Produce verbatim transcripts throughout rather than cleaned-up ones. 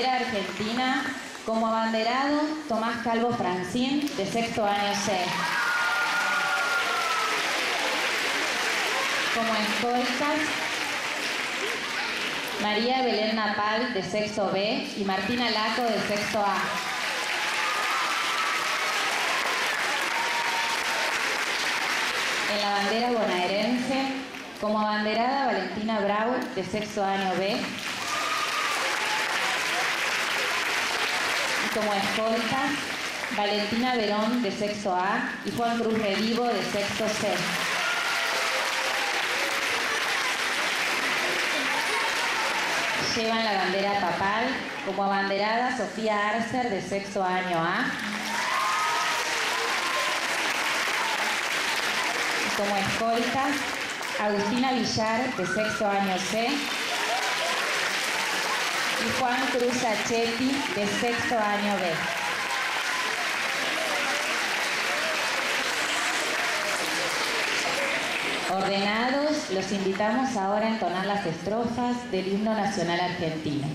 bandera argentina, como abanderado, Tomás Calvo Francín, de sexto año C. Como escoltas, María Belén Napal, de sexto B, y Martina Laco, de sexto A. En la bandera bonaerense, como abanderada, Valentina Brau, de sexto año B. Y como escoltas, Valentina Verón, de sexto A, y Juan Cruz Redivo, de sexto C. Llevan la bandera papal, como abanderada, Sofía Arcer, de sexto año A. Y como escoltas, Agustina Villar, de sexto año C. Y Juan Cruz Achetti, de sexto año B. Ordenados, los invitamos ahora a entonar las estrofas del himno nacional argentino.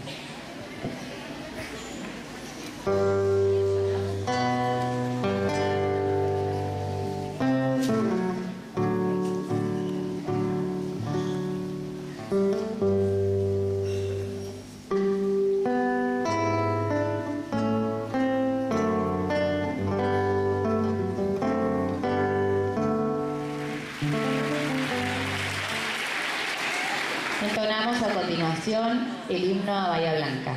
Entonamos a continuación el himno a Bahía Blanca.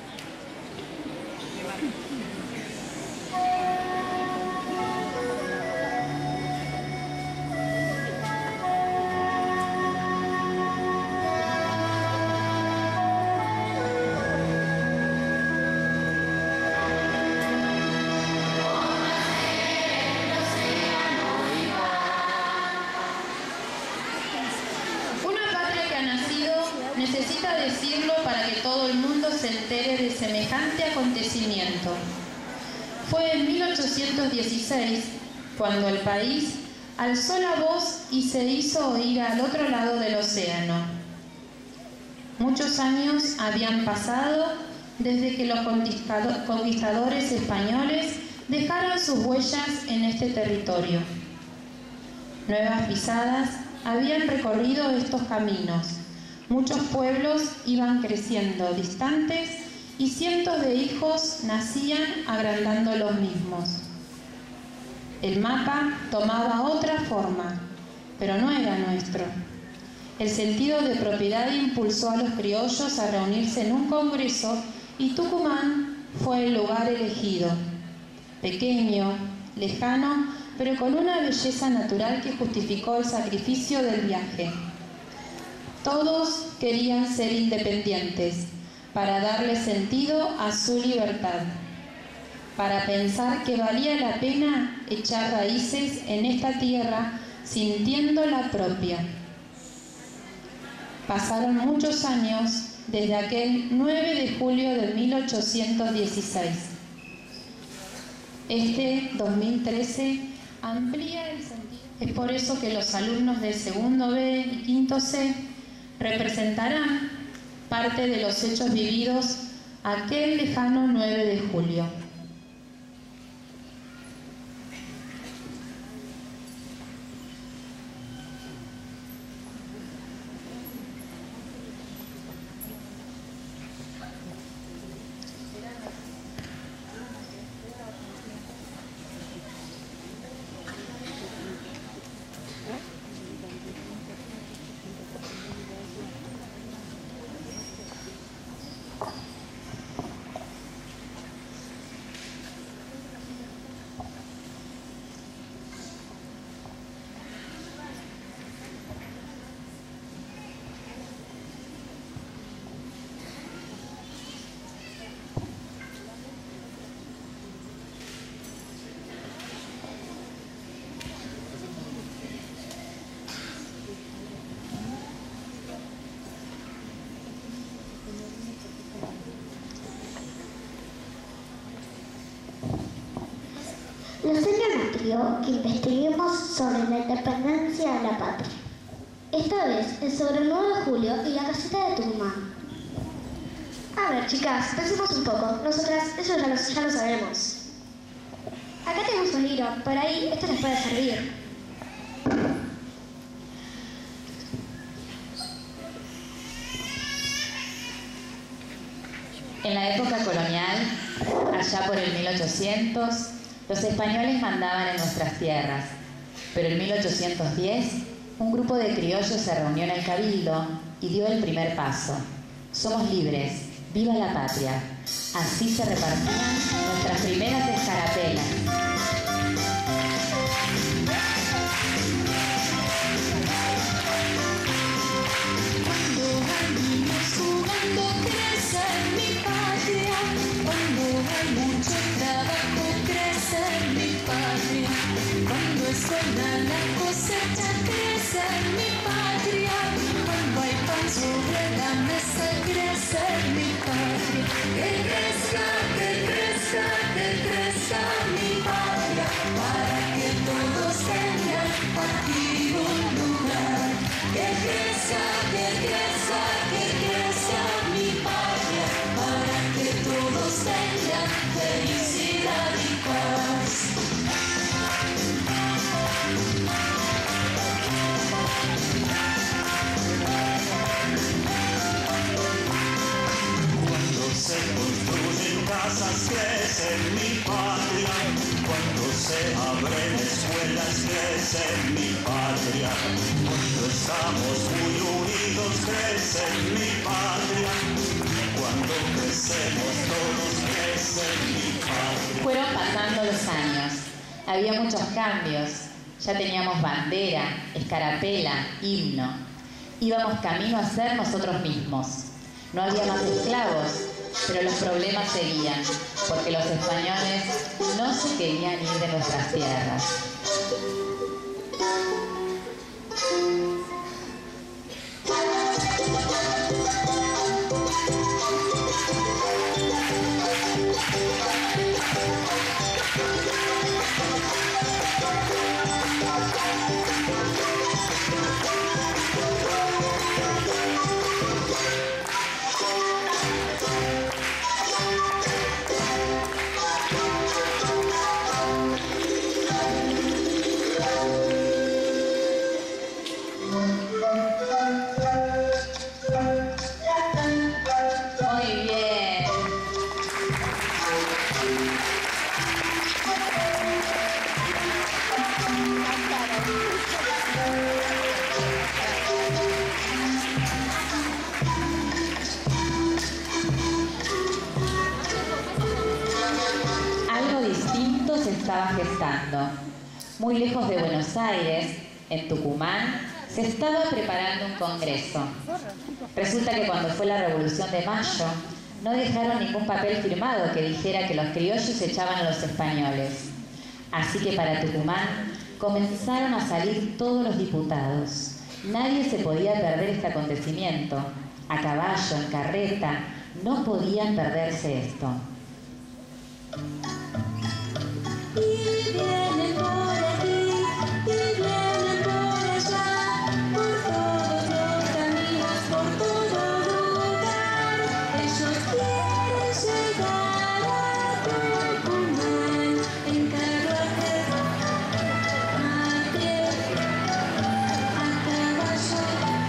Necesita decirlo para que todo el mundo se entere de semejante acontecimiento. Fue en mil ochocientos dieciséis cuando el país alzó la voz y se hizo oír al otro lado del océano. Muchos años habían pasado desde que los conquistadores españoles dejaron sus huellas en este territorio. Nuevas pisadas habían recorrido estos caminos. Muchos pueblos iban creciendo distantes y cientos de hijos nacían agrandando los mismos. El mapa tomaba otra forma, pero no era nuestro. El sentido de propiedad impulsó a los criollos a reunirse en un congreso y Tucumán fue el lugar elegido. Pequeño, lejano, pero con una belleza natural que justificó el sacrificio del viaje. Todos querían ser independientes, para darle sentido a su libertad, para pensar que valía la pena echar raíces en esta tierra sintiendo la propia. Pasaron muchos años desde aquel nueve de julio de mil ochocientos dieciséis. Este dos mil trece amplía el sentido. Es por eso que los alumnos del segundo B y quinto C representarán parte de los hechos vividos aquel lejano nueve de julio. Nos llamó que investiguemos sobre la independencia de la patria. Esta vez es sobre el nueve de julio y la caseta de Tucumán. A ver, chicas, pensemos un poco. Nosotras, eso ya lo, ya lo sabemos. Acá tenemos un libro, por ahí esto les puede servir. En la época colonial, allá por el mil ochocientos, los españoles mandaban en nuestras tierras, pero en mil ochocientos diez, un grupo de criollos se reunió en el Cabildo y dio el primer paso. Somos libres, viva la patria. Así se repartían nuestras primeras escarapelas. Suena la cosecha, crece mi patria. Cuando hay pan sobre la mesa, crece mi patria. Que crezca, que crezca, que crezca mi patria, para que todos tengan aquí un lugar. Que crezca, que crezca, que crezca mi patria, para que todos tengan felicidad y paz. Se construyen casas, crece mi patria. Cuando se abren escuelas, crece mi patria. Cuando estamos muy unidos, crece mi patria. Cuando crecemos todos, crece mi patria. Fueron pasando los años. Había muchos cambios. Ya teníamos bandera, escarapela, himno. Íbamos camino a ser nosotros mismos. No había más esclavos, pero los problemas seguían, porque los españoles no se querían ir de nuestras tierras. Estaba gestando. Muy lejos de Buenos Aires, en Tucumán, se estaba preparando un congreso. Resulta que cuando fue la Revolución de Mayo, no dejaron ningún papel firmado que dijera que los criollos echaban a los españoles. Así que para Tucumán comenzaron a salir todos los diputados. Nadie se podía perder este acontecimiento. A caballo, en carreta, no podían perderse esto. Y vienen por aquí, y vienen por allá, por todos los caminos, por todo lugar. Ellos quieren llegar a Tucumán, en carruajes, a pie, a caballo,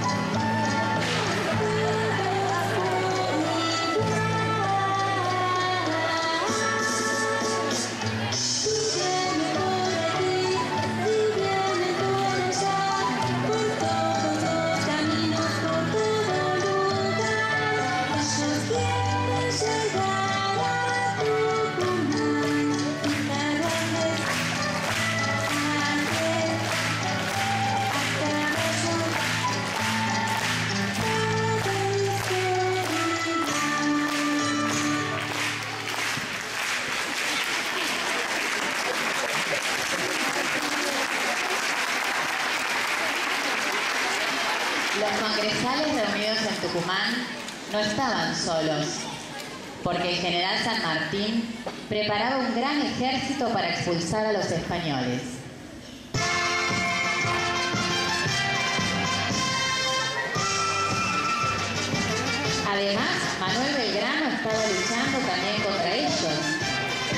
Los congresales reunidos en Tucumán no estaban solos, porque el general San Martín preparaba un gran ejército para expulsar a los españoles. Además, Manuel Belgrano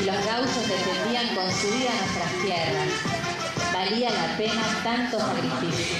los gauchos defendían con su vida nuestras tierras. Valía la pena tanto sacrificio.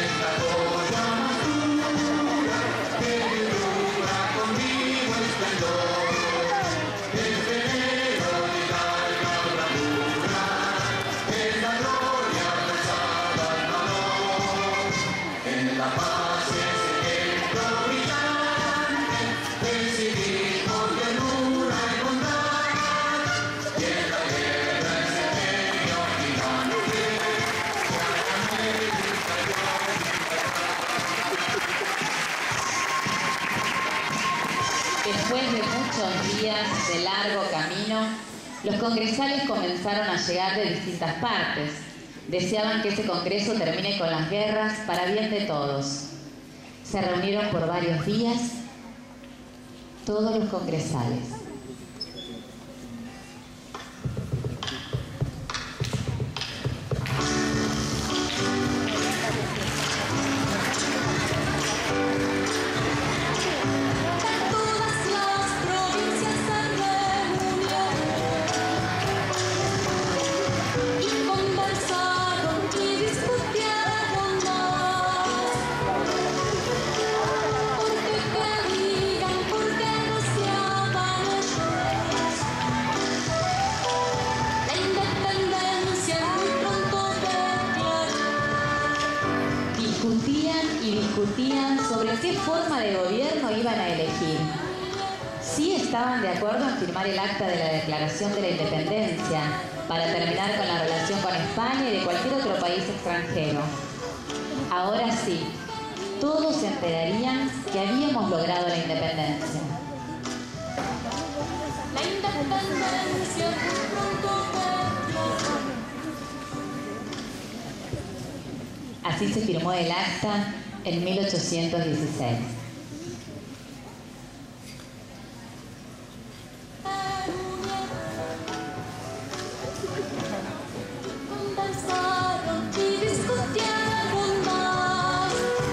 Después de muchos días de largo camino, los congresales comenzaron a llegar de distintas partes. Deseaban que ese congreso termine con las guerras para bien de todos. Se reunieron por varios días todos los congresales. Discutían sobre qué forma de gobierno iban a elegir. Sí estaban de acuerdo en firmar el acta de la Declaración de la Independencia para terminar con la relación con España y de cualquier otro país extranjero. Ahora sí, todos se enterarían que habíamos logrado la independencia. La independencia Así se firmó el acta en mil ochocientos dieciséis. conversaron y discutieron más.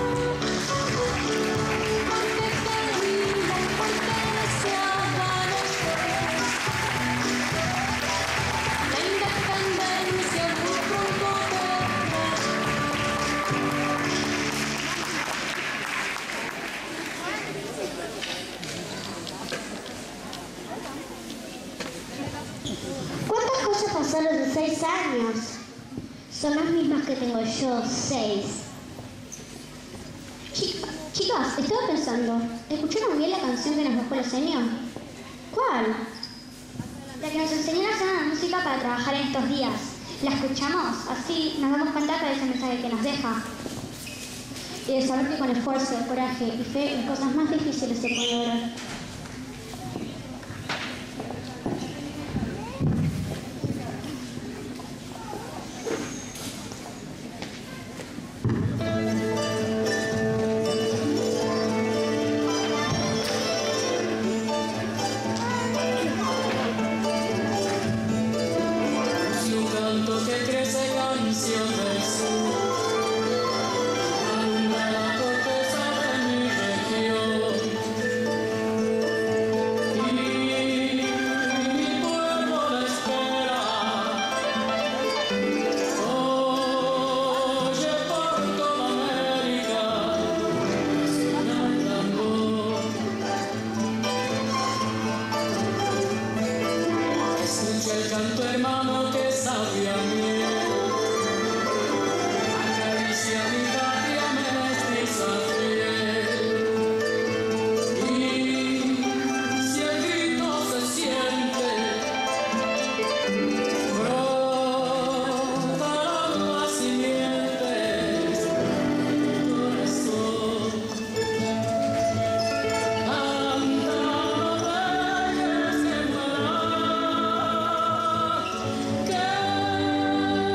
Porque querían, porque deseaban la independencia muy pronto vendrá. ¿Cuántas cosas pasaron en seis años? Son las mismas que tengo yo, seis. Chica, chicas, estaba pensando, ¿escucharon bien la canción que nos dejó el señor? ¿Cuál? La que nos enseñó a hacer la música para trabajar en estos días. La escuchamos, así nos damos cuenta de ese mensaje que nos deja. Y de saber que con esfuerzo, coraje y fe las cosas más difíciles se pueden lograr. que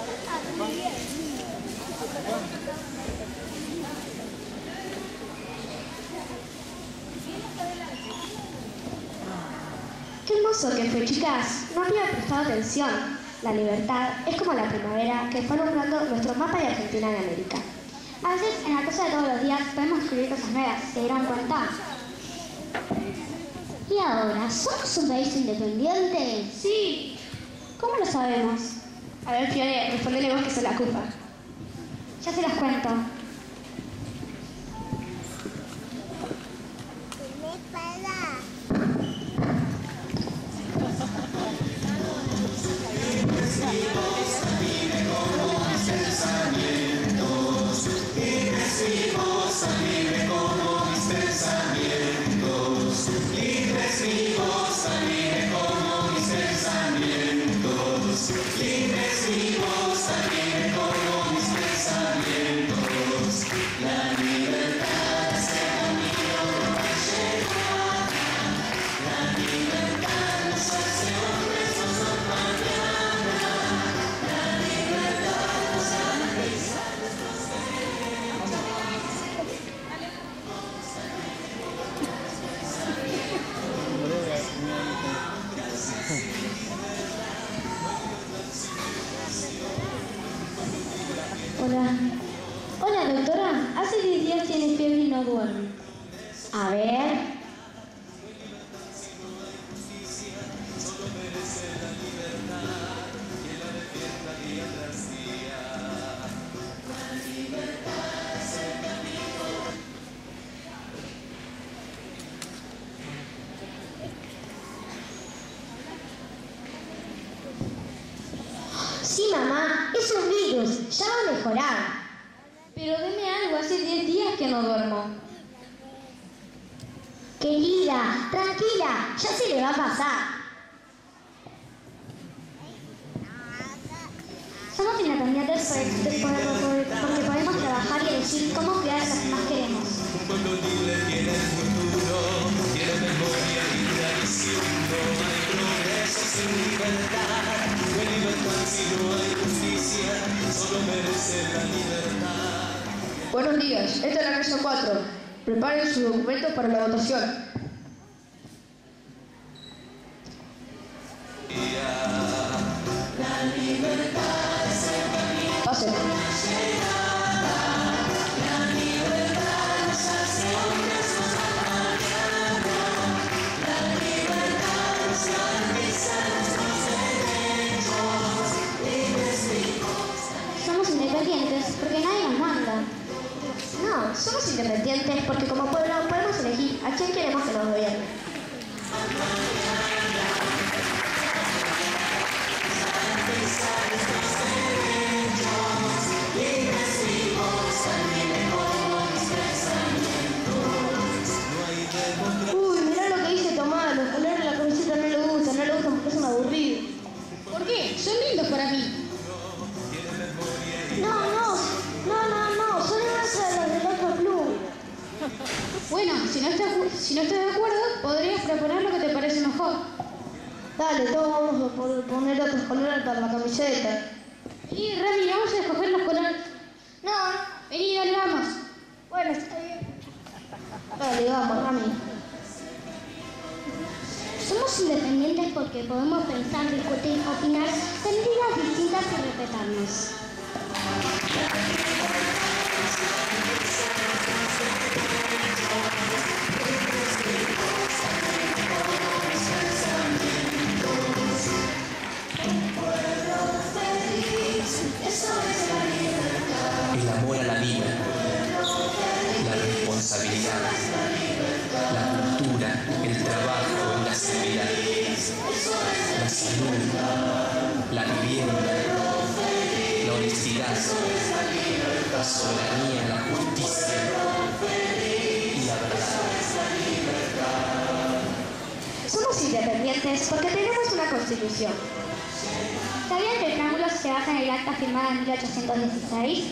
Qué hermoso que fue, chicas. No había prestado atención. La libertad es como la primavera que fue alumbrando nuestro mapa de Argentina en América. A veces, en la cosa de todos los días, podemos descubrir cosas nuevas. ¿Se dieron cuenta? ¿Y ahora? ¿Somos un país independiente? Sí. ¿Cómo lo sabemos? A ver, Fiore, respondele vos que sos la culpa. Ya se las cuento. Hola. Hola, doctora. Hace diez días tiene fiebre y no duerme. A ver. Sí, mamá, es un virus, ya va a mejorar. Pero deme algo, hace diez días que no duermo. Querida, tranquila, ya se le va a pasar. Somos independientes por- por- por- porque podemos trabajar y elegir cómo cuidar a los que más queremos. Un pueblo libre tiene el futuro, tiene memoria y tradición. No hay progreso sin libertad, no hay libertad si no hay justicia, solo merece la libertad. Buenos días, esta es la mesa cuatro. Preparen sus documentos para la votación. Pasen. Somos independientes porque nadie nos manda. No, somos independientes porque como pueblo podemos elegir a quién queremos que nos gobierne. Uy, mirá lo que dice Tomás, los colores de la camiseta no le gustan, no le gustan porque son aburridos. ¿Por qué? Son lindos para mí. No, no, no, no, no, son iguales a los del otro club. Bueno, si no estás, si no estás de acuerdo, podrías proponer lo que te parece mejor. Dale, todos vamos a po- poner otros colores para la camiseta. Vení, Rami, vamos a escoger los colores. No, Vení, dale, vamos. bueno, está bien. Dale, vamos, Rami. Somos independientes porque podemos pensar, discutir, opinar, tener ideas distintas y respetarnos. El amor a la vida, la responsabilidad, la cultura, el trabajo, la seguridad, la salud, la vivienda, la honestidad, la soberanía, la justicia y la verdad. Somos independientes porque tenemos una constitución. ¿Sabían que el triángulo se basa en el acta firmada en mil ochocientos dieciséis?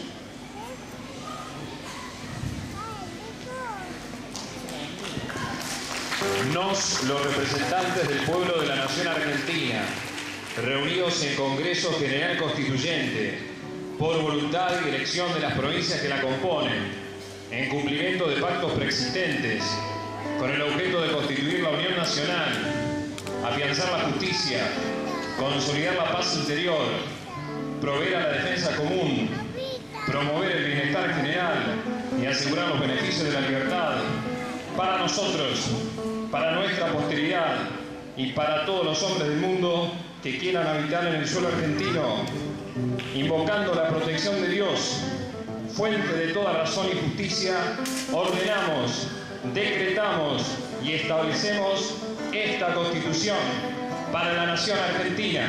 Nos, los representantes del pueblo de la nación argentina, reunidos en Congreso General Constituyente, por voluntad y elección de las provincias que la componen, en cumplimiento de pactos preexistentes, con el objeto de constituir la Unión Nacional, afianzar la justicia, consolidar la paz interior, proveer a la defensa común, promover el bienestar general y asegurar los beneficios de la libertad para nosotros, para nuestra posteridad y para todos los hombres del mundo que quieran habitar en el suelo argentino, invocando la protección de Dios, fuente de toda razón y justicia, ordenamos, decretamos y establecemos esta Constitución para la nación argentina.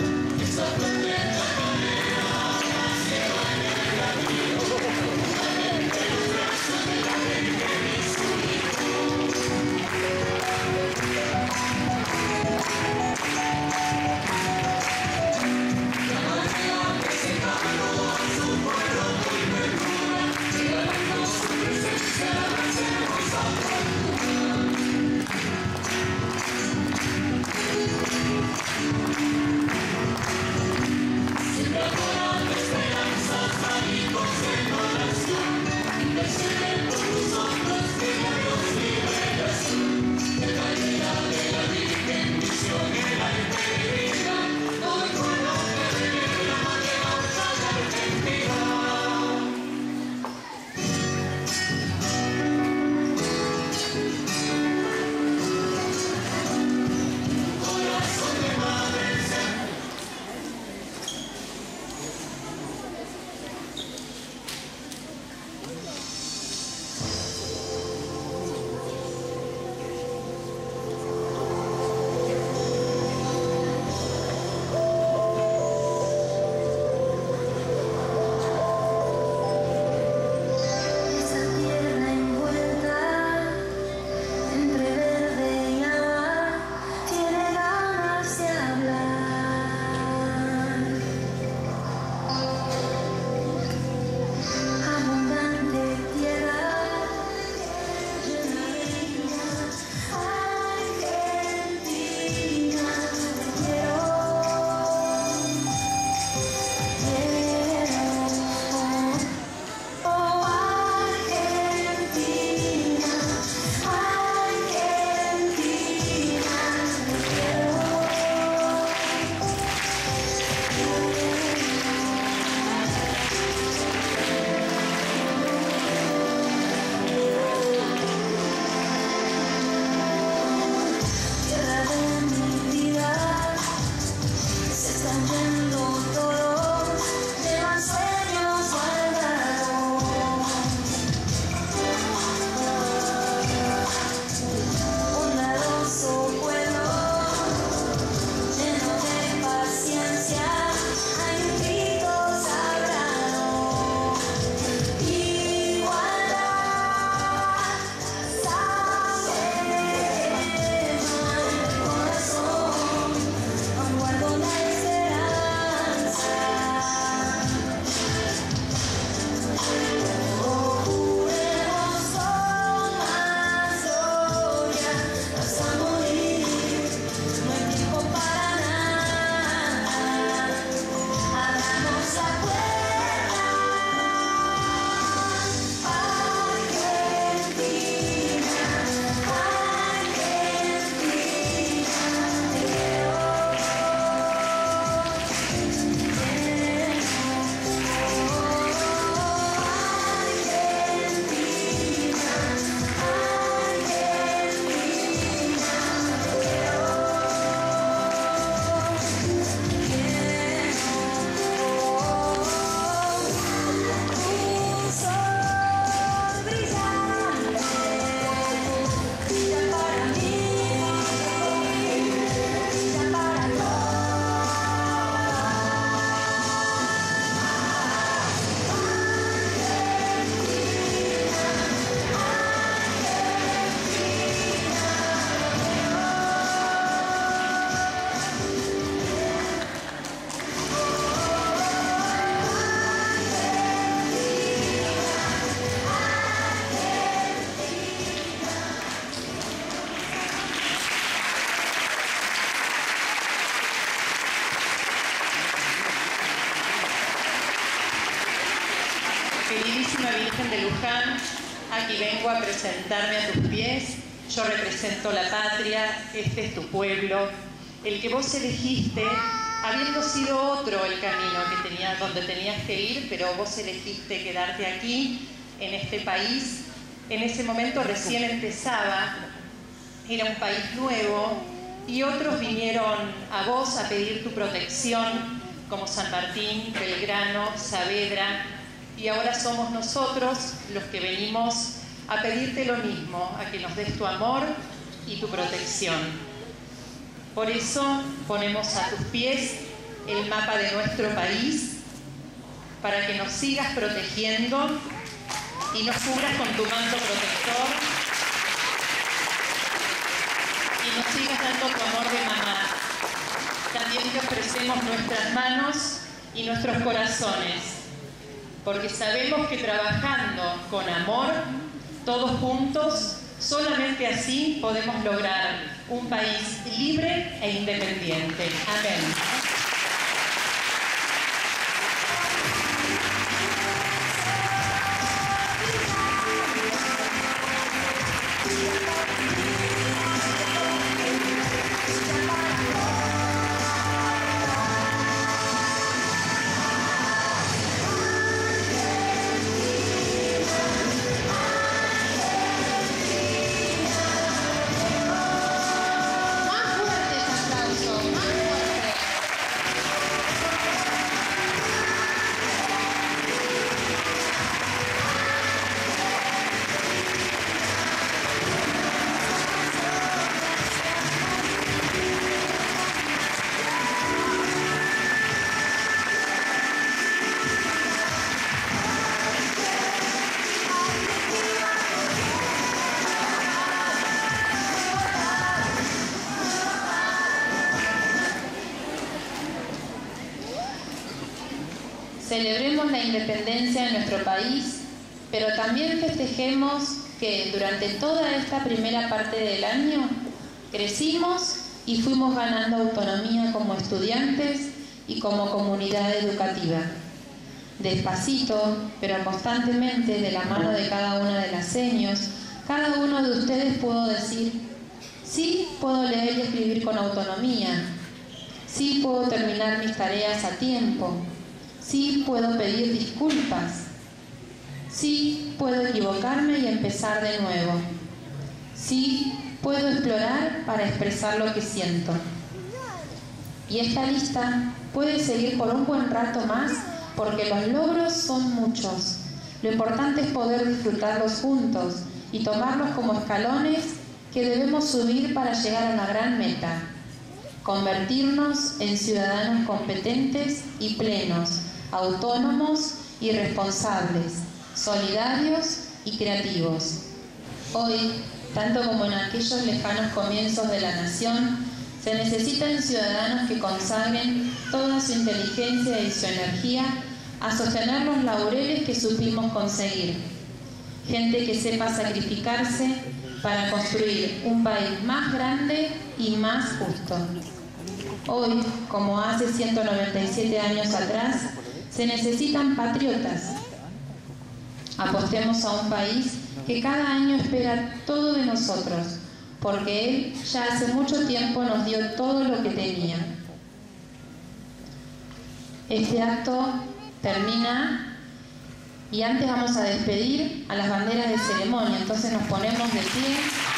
Esa aquí vengo a presentarme a tus pies. Yo represento la patria, este es tu pueblo, el que vos elegiste, habiendo sido otro el camino que tenías, donde tenías que ir, pero vos elegiste quedarte aquí, en este país. En ese momento recién empezaba, era un país nuevo, y otros vinieron a vos a pedir tu protección, como San Martín, Belgrano, Saavedra, y ahora somos nosotros los que venimos a pedirte lo mismo, a que nos des tu amor y tu protección. Por eso ponemos a tus pies el mapa de nuestro país, para que nos sigas protegiendo y nos cubras con tu manto protector y nos sigas dando tu amor de mamá. También te ofrecemos nuestras manos y nuestros corazones, porque sabemos que trabajando con amor, todos juntos, solamente así podemos lograr un país libre e independiente. Amén. Celebremos la independencia de nuestro país, pero también festejemos que durante toda esta primera parte del año crecimos y fuimos ganando autonomía como estudiantes y como comunidad educativa. Despacito, pero constantemente, de la mano de cada una de las seños, cada uno de ustedes pudo decir: sí, puedo leer y escribir con autonomía, sí, puedo terminar mis tareas a tiempo, sí, puedo pedir disculpas, sí, puedo equivocarme y empezar de nuevo, sí, puedo explorar para expresar lo que siento. Y esta lista puede seguir por un buen rato más, porque los logros son muchos. Lo importante es poder disfrutarlos juntos y tomarlos como escalones que debemos subir para llegar a una gran meta: convertirnos en ciudadanos competentes y plenos, autónomos y responsables, solidarios y creativos. Hoy, tanto como en aquellos lejanos comienzos de la nación, se necesitan ciudadanos que consagren toda su inteligencia y su energía a sostener los laureles que supimos conseguir. Gente que sepa sacrificarse para construir un país más grande y más justo. Hoy, como hace ciento noventa y siete años atrás, se necesitan patriotas. Apostemos a un país que cada año espera todo de nosotros, porque él ya hace mucho tiempo nos dio todo lo que tenía. Este acto termina y antes vamos a despedir a las banderas de ceremonia, entonces nos ponemos de pie.